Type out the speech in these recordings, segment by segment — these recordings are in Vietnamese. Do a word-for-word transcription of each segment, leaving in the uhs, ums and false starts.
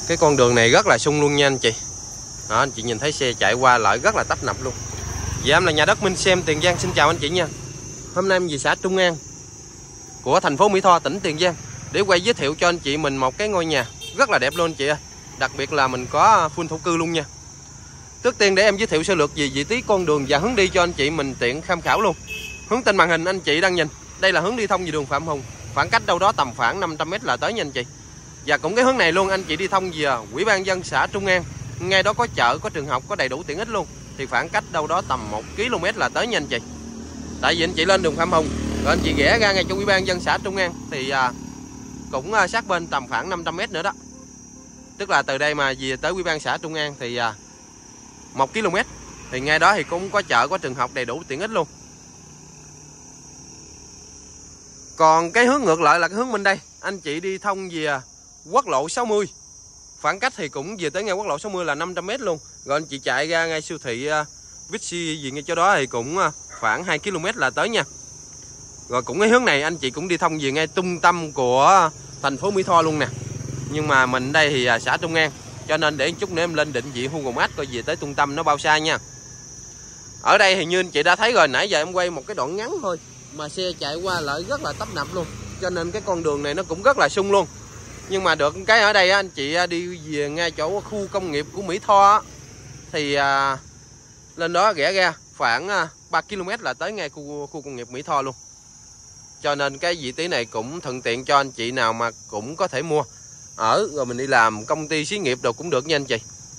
Cái con đường này rất là sung luôn nha anh chị. Đó, anh chị nhìn thấy xe chạy qua lại rất là tấp nập luôn. Dạ em là nhà đất Minh Xem Tiền Giang, xin chào anh chị nha. Hôm nay em về xã Trung An của thành phố Mỹ Tho, tỉnh Tiền Giang để quay giới thiệu cho anh chị mình một cái ngôi nhà rất là đẹp luôn anh chị ơi. Đặc biệt là mình có full thổ cư luôn nha. Trước tiên để em giới thiệu sơ lược về vị trí con đường và hướng đi cho anh chị mình tiện tham khảo luôn. Hướng trên màn hình anh chị đang nhìn, đây là hướng đi thông về đường Phạm Hùng, khoảng cách đâu đó tầm khoảng năm trăm mét là tới nha anh chị. Và cũng cái hướng này luôn anh chị đi thông về Ủy ban dân xã Trung An, ngay đó có chợ, có trường học, có đầy đủ tiện ích luôn. Thì khoảng cách đâu đó tầm một ki lô mét là tới nha anh chị. Tại vì anh chị lên đường Phạm Hùng rồi anh chị ghé ra ngay chỗ Ủy ban dân xã Trung An thì à, cũng à, sát bên tầm khoảng năm trăm mét nữa đó. Tức là từ đây mà về tới Ủy ban xã Trung An thì à, một ki lô mét. Thì ngay đó thì cũng có chợ, có trường học, đầy đủ tiện ích luôn. Còn cái hướng ngược lại là cái hướng bên đây, anh chị đi thông về quốc lộ sáu mươi. Khoảng cách thì cũng về tới ngay quốc lộ sáu mươi là năm trăm mét luôn. Rồi anh chị chạy ra ngay siêu thị uh, Vixi gì ngay chỗ đó thì cũng uh, khoảng hai ki lô mét là tới nha. Rồi cũng cái hướng này anh chị cũng đi thông về ngay trung tâm của thành phố Mỹ Tho luôn nè. Nhưng mà mình đây thì uh, xã Trung An, cho nên để chút nữa em lên định vị Google Maps coi về tới trung tâm nó bao xa nha. Ở đây thì như anh chị đã thấy rồi, nãy giờ em quay một cái đoạn ngắn thôi mà xe chạy qua lại rất là tấp nập luôn. Cho nên cái con đường này nó cũng rất là sung luôn. Nhưng mà được cái ở đây anh chị đi về ngay chỗ khu công nghiệp của Mỹ Tho thì à, lên đó ghé ra khoảng à, ba ki lô mét là tới ngay khu, khu công nghiệp Mỹ Tho luôn. Cho nên cái vị trí này cũng thuận tiện cho anh chị nào mà cũng có thể mua ở rồi mình đi làm công ty xí nghiệp đồ cũng được nha anh chị.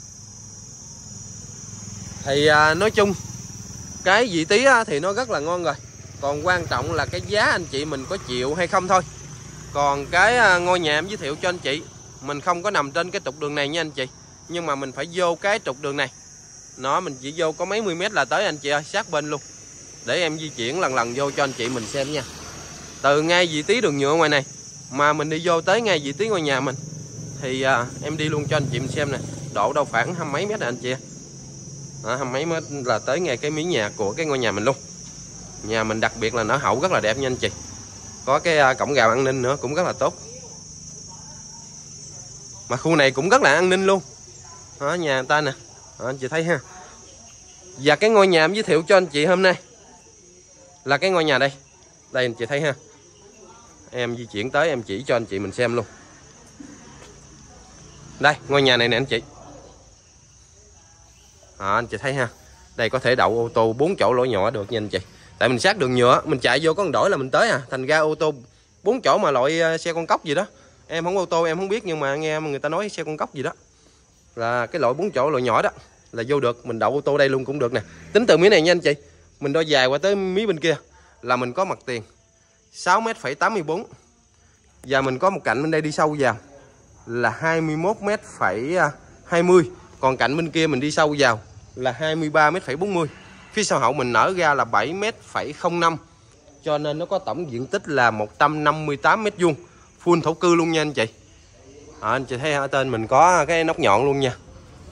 Thì à, nói chung cái vị trí thì nó rất là ngon rồi. Còn quan trọng là cái giá anh chị mình có chịu hay không thôi. Còn cái ngôi nhà em giới thiệu cho anh chị, mình không có nằm trên cái trục đường này nha anh chị. Nhưng mà mình phải vô cái trục đường này. Nó mình chỉ vô có mấy mươi mét là tới anh chị ơi, sát bên luôn. Để em di chuyển lần lần vô cho anh chị mình xem nha. Từ ngay vị trí đường nhựa ngoài này mà mình đi vô tới ngay vị trí ngôi nhà mình thì à, em đi luôn cho anh chị mình xem nè. Độ đâu khoảng hai mấy mét này anh chị. À, hai mấy mét là tới ngay cái mí nhà của cái ngôi nhà mình luôn. Nhà mình đặc biệt là nó hậu rất là đẹp nha anh chị. Có cái cổng rào an ninh nữa cũng rất là tốt. Mà khu này cũng rất là an ninh luôn. Đó, nhà người ta nè. Đó, anh chị thấy ha. Và cái ngôi nhà em giới thiệu cho anh chị hôm nay là cái ngôi nhà đây. Đây anh chị thấy ha. Em di chuyển tới em chỉ cho anh chị mình xem luôn. Đây ngôi nhà này nè anh chị. Đó, anh chị thấy ha. Đây có thể đậu ô tô bốn chỗ lỗ nhỏ được nha anh chị. Tại mình sát đường nhựa, mình chạy vô có một đổi là mình tới à. Thành ra ô tô bốn chỗ mà loại xe con cóc gì đó. Em không ô tô em không biết, nhưng mà nghe người ta nói xe con cóc gì đó là cái loại bốn chỗ loại nhỏ đó là vô được. Mình đậu ô tô đây luôn cũng được nè. Tính từ mí này nha anh chị, mình đo dài qua tới mí bên kia là mình có mặt tiền sáu mét tám mươi bốn. Và mình có một cạnh bên đây đi sâu vào là hai mươi mốt mét hai mươi. Còn cạnh bên kia mình đi sâu vào là hai mươi ba mét bốn mươi. Phía sau hậu mình nở ra là bảy mét không năm. Cho nên nó có tổng diện tích là một trăm năm mươi tám mét vuông. Full thổ cư luôn nha anh chị. À, anh chị thấy ở tên mình có cái nóc nhọn luôn nha.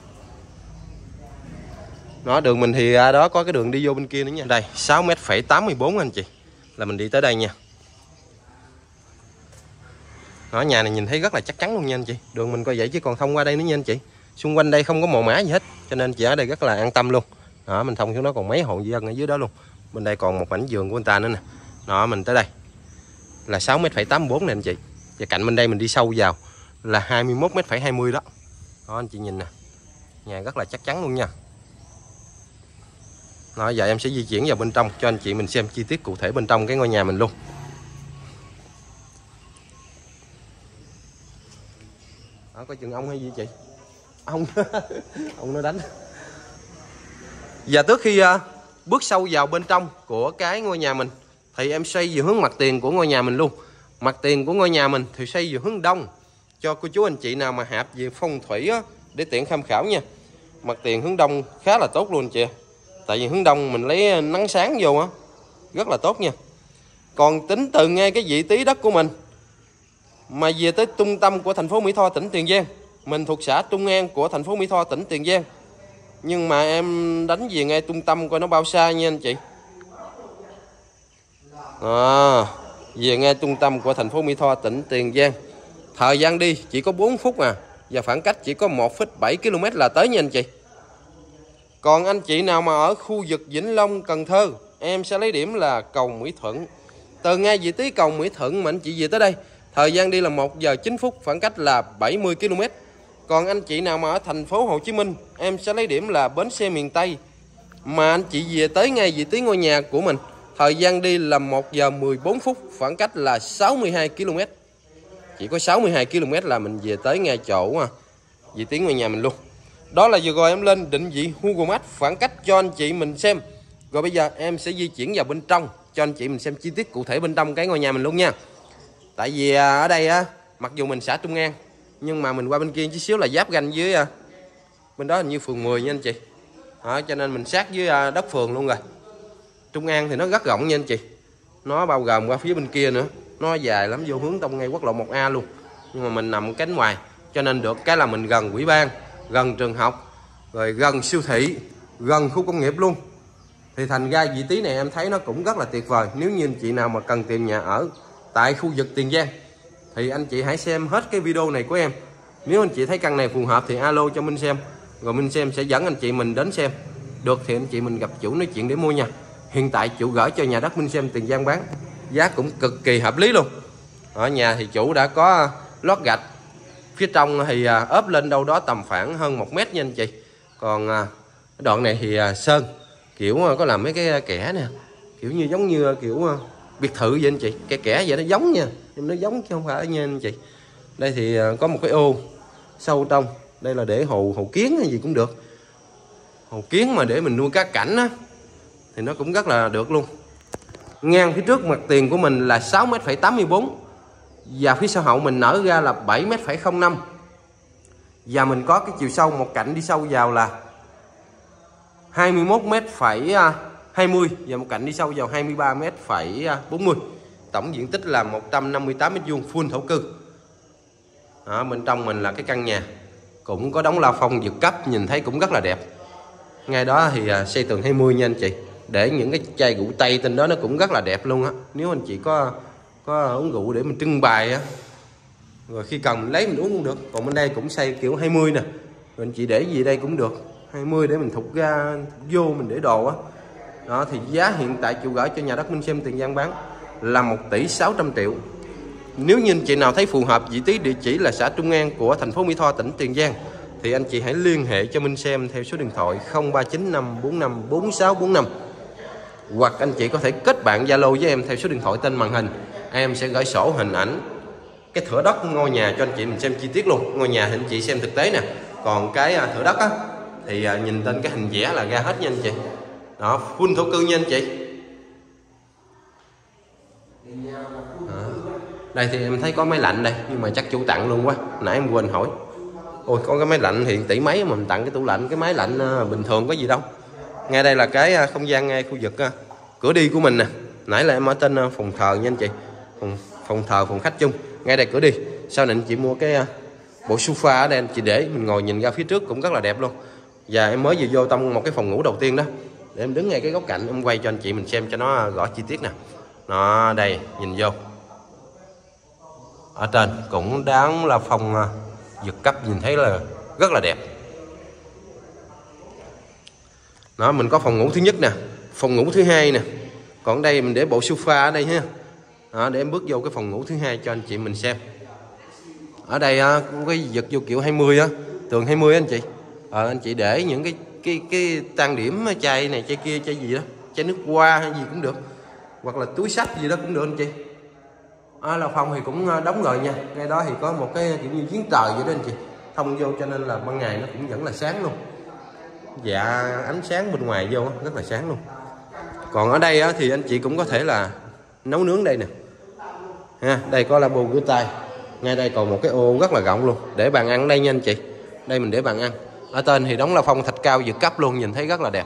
Nó đường mình thì đó có cái đường đi vô bên kia nữa nha. Đây sáu mét tám mươi bốn anh chị. Là mình đi tới đây nha. Đó, nhà này nhìn thấy rất là chắc chắn luôn nha anh chị. Đường mình coi vậy chứ còn thông qua đây nữa nha anh chị. Xung quanh đây không có mồ mã gì hết. Cho nên chị ở đây rất là an tâm luôn. Đó, mình thông xuống đó còn mấy hộ dân ở dưới đó luôn. Bên đây còn một mảnh vườn của người ta nữa nè. Đó, mình tới đây là sáu mét tám mươi bốn nè anh chị. Và cạnh bên đây mình đi sâu vào là hai mươi mốt mét hai mươi đó. Đó anh chị nhìn nè. Nhà rất là chắc chắn luôn nha. Đó, giờ em sẽ di chuyển vào bên trong cho anh chị mình xem chi tiết cụ thể bên trong cái ngôi nhà mình luôn. Đó, có chừng ông hay gì chị? Ông ông nó đánh. Và trước khi uh, bước sâu vào bên trong của cái ngôi nhà mình thì em xoay về hướng mặt tiền của ngôi nhà mình luôn. Mặt tiền của ngôi nhà mình thì xoay về hướng đông, cho cô chú anh chị nào mà hạp về phong thủy á, để tiện tham khảo nha. Mặt tiền hướng đông khá là tốt luôn chị. Tại vì hướng đông mình lấy nắng sáng vô á, rất là tốt nha. Còn tính từ ngay cái vị trí đất của mình mà về tới trung tâm của thành phố Mỹ Tho, tỉnh Tiền Giang. Mình thuộc xã Trung An của thành phố Mỹ Tho, tỉnh Tiền Giang. Nhưng mà em đánh về ngay trung tâm coi nó bao xa nha anh chị. À, về ngay trung tâm của thành phố Mỹ Tho, tỉnh Tiền Giang. Thời gian đi chỉ có bốn phút à. và khoảng cách chỉ có một phẩy bảy ki lô mét là tới nha anh chị. Còn anh chị nào mà ở khu vực Vĩnh Long, Cần Thơ, em sẽ lấy điểm là cầu Mỹ Thuận. Từ ngay vị trí cầu Mỹ Thuận mà anh chị về tới đây, thời gian đi là một giờ chín phút, khoảng cách là bảy mươi ki lô mét. Còn anh chị nào mà ở thành phố Hồ Chí Minh, em sẽ lấy điểm là bến xe miền Tây, mà anh chị về tới ngay vị trí ngôi nhà của mình, thời gian đi là một giờ mười bốn phút, khoảng cách là sáu mươi hai ki lô mét. Chỉ có sáu mươi hai ki lô mét là mình về tới ngay chỗ vị trí ngôi nhà mình luôn. Đó là vừa rồi em lên định vị Google Maps khoảng cách cho anh chị mình xem. Rồi bây giờ em sẽ di chuyển vào bên trong cho anh chị mình xem chi tiết cụ thể bên trong cái ngôi nhà mình luôn nha. Tại vì ở đây á, mặc dù mình xã Trung An, nhưng mà mình qua bên kia chút xíu là giáp ranh với bên đó hình như phường mười nha anh chị. Đó, cho nên mình sát với đất phường luôn rồi. Trung An thì nó rất rộng nha anh chị. Nó bao gồm qua phía bên kia nữa, nó dài lắm, vô hướng tông ngay quốc lộ một A luôn. Nhưng mà mình nằm cánh ngoài, cho nên được cái là mình gần ủy ban, gần trường học, rồi gần siêu thị, gần khu công nghiệp luôn. Thì thành ra vị trí này em thấy nó cũng rất là tuyệt vời. Nếu như anh chị nào mà cần tìm nhà ở tại khu vực Tiền Giang thì anh chị hãy xem hết cái video này của em. Nếu anh chị thấy căn này phù hợp thì alo cho Minh Xem, rồi Minh Xem sẽ dẫn anh chị mình đến xem. Được thì anh chị mình gặp chủ nói chuyện để mua nha. Hiện tại chủ gửi cho nhà đất Minh Xem Tiền Giang bán, giá cũng cực kỳ hợp lý luôn. Ở nhà thì chủ đã có lót gạch, phía trong thì ốp lên đâu đó tầm khoảng hơn một mét nha anh chị. Còn đoạn này thì sơn kiểu có làm mấy cái kẻ nè, kiểu như giống như kiểu biệt thự vậy anh chị. Cái kẻ vậy nó giống nha, nhưng nó giống chứ không phải nha anh chị. Đây thì có một cái ô sâu trong, đây là để hồ hồ kiến hay gì cũng được. Hồ kiến mà để mình nuôi cá cảnh á thì nó cũng rất là được luôn. Ngang phía trước mặt tiền của mình là sáu mét tám mươi bốn, và phía sau hậu mình nở ra là bảy mét không năm. Và mình có cái chiều sâu một cạnh đi sâu vào là hai mươi mốt mét hai mươi, và một cạnh đi sâu vào hai mươi ba mét bốn mươi. Tổng diện tích là một trăm năm mươi tám mét vuông full thổ cư. Đó, bên trong mình là cái căn nhà cũng có đóng la phong vượt cấp, nhìn thấy cũng rất là đẹp. Ngay đó thì xây tường hai mươi nha anh chị, để những cái chai rượu tây trên đó nó cũng rất là đẹp luôn á. Nếu anh chị có có uống rượu để mình trưng bày á, rồi khi cần mình lấy mình uống cũng được. Còn bên đây cũng xây kiểu hai mươi nè, rồi anh chị để gì đây cũng được, hai mươi để mình thục ra thục vô mình để đồ á. Đó thì giá hiện tại chủ gửi cho nhà đất Minh Xem Tiền Giang bán là một tỷ sáu trăm triệu. Nếu như anh chị nào thấy phù hợp vị trí địa chỉ là xã Trung An của thành phố Mỹ Tho, tỉnh Tiền Giang, thì anh chị hãy liên hệ cho Minh Xem theo số điện thoại không ba chín năm bốn năm bốn sáu bốn năm, hoặc anh chị có thể kết bạn Zalo với em theo số điện thoại tên màn hình. Em sẽ gửi sổ hình ảnh cái thửa đất ngôi nhà cho anh chị mình xem chi tiết luôn. Ngôi nhà thì anh chị xem thực tế nè, còn cái thửa đất á thì nhìn tên cái hình vẽ là ra hết nha anh chị. Đó, full thổ cư nha anh chị. Đó. Đây thì em thấy có máy lạnh đây, nhưng mà chắc chủ tặng luôn quá, nãy em quên hỏi. Ôi, có cái máy lạnh thì tỷ mấy mà mình tặng cái tủ lạnh, cái máy lạnh bình thường có gì đâu. Ngay đây là cái không gian ngay khu vực cửa đi của mình nè. Nãy là em ở trên phòng thờ nha anh chị, phòng, phòng thờ, phòng khách chung. Ngay đây cửa đi. Sau này anh chị mua cái bộ sofa ở đây anh chị để mình ngồi nhìn ra phía trước cũng rất là đẹp luôn. Và em mới vừa vô trong một cái phòng ngủ đầu tiên đó, để em đứng ngay cái góc cạnh em quay cho anh chị mình xem cho nó rõ chi tiết nè. Nó đây, nhìn vô ở trên cũng đáng là phòng vượt cấp, nhìn thấy là rất là đẹp. Đó, mình có phòng ngủ thứ nhất nè, phòng ngủ thứ hai nè. Còn đây mình để bộ sofa ở đây ha. Đó, để em bước vô cái phòng ngủ thứ hai cho anh chị mình xem. Ở đây cái giật vô kiểu hai mươi á, tường hai mươi á anh chị. Ờ, anh chị để những cái cái cái trang điểm chai này chai kia chai gì đó, chai nước hoa hay gì cũng được, hoặc là túi sách gì đó cũng được anh chị. À, là phòng thì cũng đóng rồi nha. Ngay đó thì có một cái kiểu như giếng trời vậy đó anh chị, thông vô cho nên là ban ngày nó cũng vẫn là sáng luôn. Dạ, ánh sáng bên ngoài vô rất là sáng luôn. Còn ở đây á, thì anh chị cũng có thể là nấu nướng đây nè ha. Đây có lavabo rửa tay, ngay đây còn một cái ô rất là rộng luôn, để bàn ăn đây nha anh chị. Đây mình để bàn ăn. Ở trên thì đóng la phong thạch cao vượt cấp luôn, nhìn thấy rất là đẹp.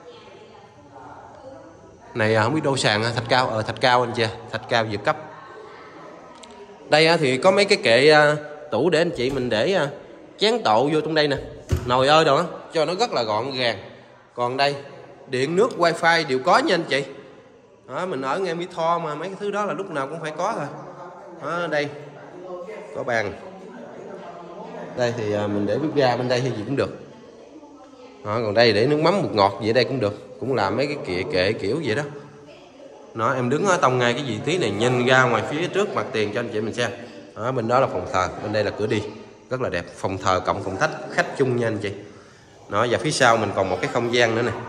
Này không biết đô sàn thạch cao, ở thạch cao anh chị, thạch cao vượt cấp. Đây thì có mấy cái kệ tủ để anh chị mình để chén tộ vô trong đây nè, nồi ơi đồ cho nó rất là gọn gàng. Còn đây điện nước wifi đều có nha anh chị. Đó, mình ở ngay Mỹ Tho mà mấy cái thứ đó là lúc nào cũng phải có thôi. Đó, đây có bàn Đây thì mình để bếp ga bên đây hay gì cũng được. Đó, còn đây để nước mắm bột ngọt vậy đây cũng được, cũng làm mấy cái kệ kệ kiểu vậy đó. Nó em đứng ở tông ngay cái vị trí này, nhìn ra ngoài phía trước mặt tiền cho anh chị mình xem. Đó, bên đó là phòng thờ, bên đây là cửa đi, rất là đẹp. Phòng thờ cộng phòng khách khách chung nha anh chị. Đó, và phía sau mình còn một cái không gian nữa nè.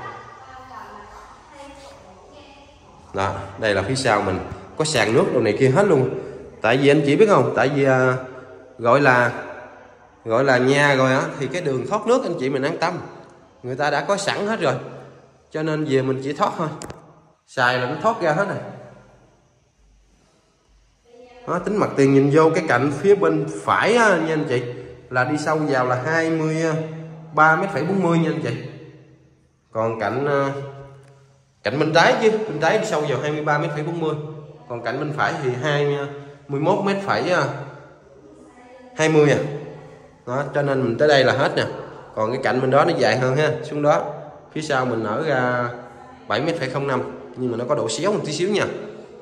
Đó, đây là phía sau mình có sàn nước đồ này kia hết luôn. Tại vì anh chị biết không, tại vì à, gọi là gọi là nhà rồi á, thì cái đường thoát nước anh chị mình an tâm, người ta đã có sẵn hết rồi, cho nên về mình chỉ thoát thôi, xài là nó thoát ra hết này. Đó, tính mặt tiền nhìn vô cái cạnh phía bên phải á, nha anh chị, là đi sâu vào là hai mươi ba mét phẩy bốn mươi nha anh chị. Còn cạnh cạnh bên trái chứ, bên trái đi sâu vào hai mươi ba mét phẩy bốn mươi. Còn cạnh bên phải thì hai mươi mốt mét phẩy hai mươi à. Đó, cho nên mình tới đây là hết nè. Còn cái cạnh bên đó nó dài hơn ha, xuống đó. Phía sau mình ở ra bảy mét phẩy không năm, nhưng mà nó có độ xéo một tí xíu nha.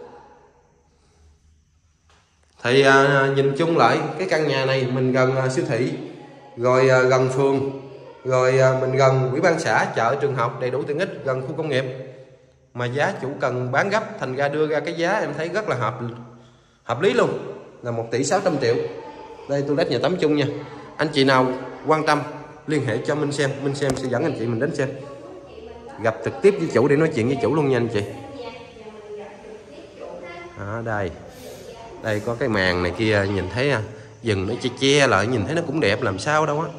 Thì à, nhìn chung lại cái căn nhà này mình gần à, siêu thị, rồi à, gần phường, rồi à, mình gần ủy ban xã, chợ, trường học, đầy đủ tiện ích, gần khu công nghiệp. Mà giá chủ cần bán gấp, thành ra đưa ra cái giá em thấy rất là hợp hợp lý luôn, là một tỷ sáu trăm triệu. Đây toilet nhà tắm chung nha. Anh chị nào quan tâm liên hệ cho Minh xem, Minh xem sẽ dẫn anh chị mình đến xem, gặp trực tiếp với chủ để nói chuyện với chủ luôn nha anh chị. Đó, đây đây có cái màn này kia, nhìn thấy à, dừng nó che che lại, nhìn thấy nó cũng đẹp làm sao đâu á.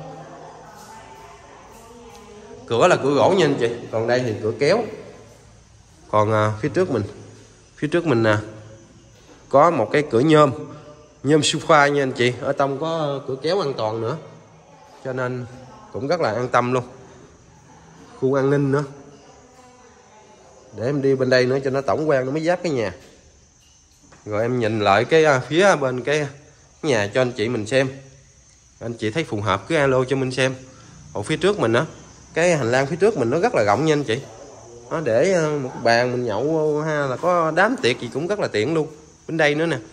Cửa là cửa gỗ nha anh chị, còn đây thì cửa kéo. Còn à, phía trước mình phía trước mình à, có một cái cửa nhôm nhôm sofa nha anh chị, ở trong có cửa kéo an toàn nữa, cho nên cũng rất là an tâm luôn. Khu an ninh nữa, để em đi bên đây nữa cho nó tổng quan, nó mới giáp cái nhà. Rồi em nhìn lại cái phía bên cái nhà cho anh chị mình xem, anh chị thấy phù hợp cứ alo cho mình xem. Ở phía trước mình á, cái hành lang phía trước mình nó rất là rộng nha anh chị. Nó để một bàn mình nhậu ha, là có đám tiệc gì cũng rất là tiện luôn. Bên đây nữa nè.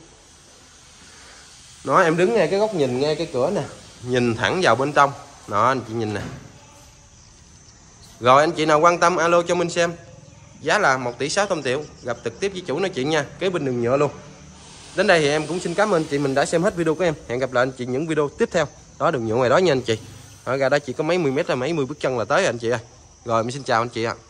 Nó em đứng ngay cái góc nhìn ngay cái cửa nè, nhìn thẳng vào bên trong. Đó anh chị nhìn nè. Rồi anh chị nào quan tâm alo cho mình xem. Giá là một tỷ sáu trăm triệu, gặp trực tiếp với chủ nói chuyện nha, kế bên đường nhựa luôn. Đến đây thì em cũng xin cảm ơn chị mình đã xem hết video của em. Hẹn gặp lại anh chị những video tiếp theo. Đó, đường nhựa ngoài đó nha anh chị. Ở ra đó chỉ có mấy mươi mét là mấy mươi bước chân là tới anh chị ơi. Rồi mình xin chào anh chị ạ.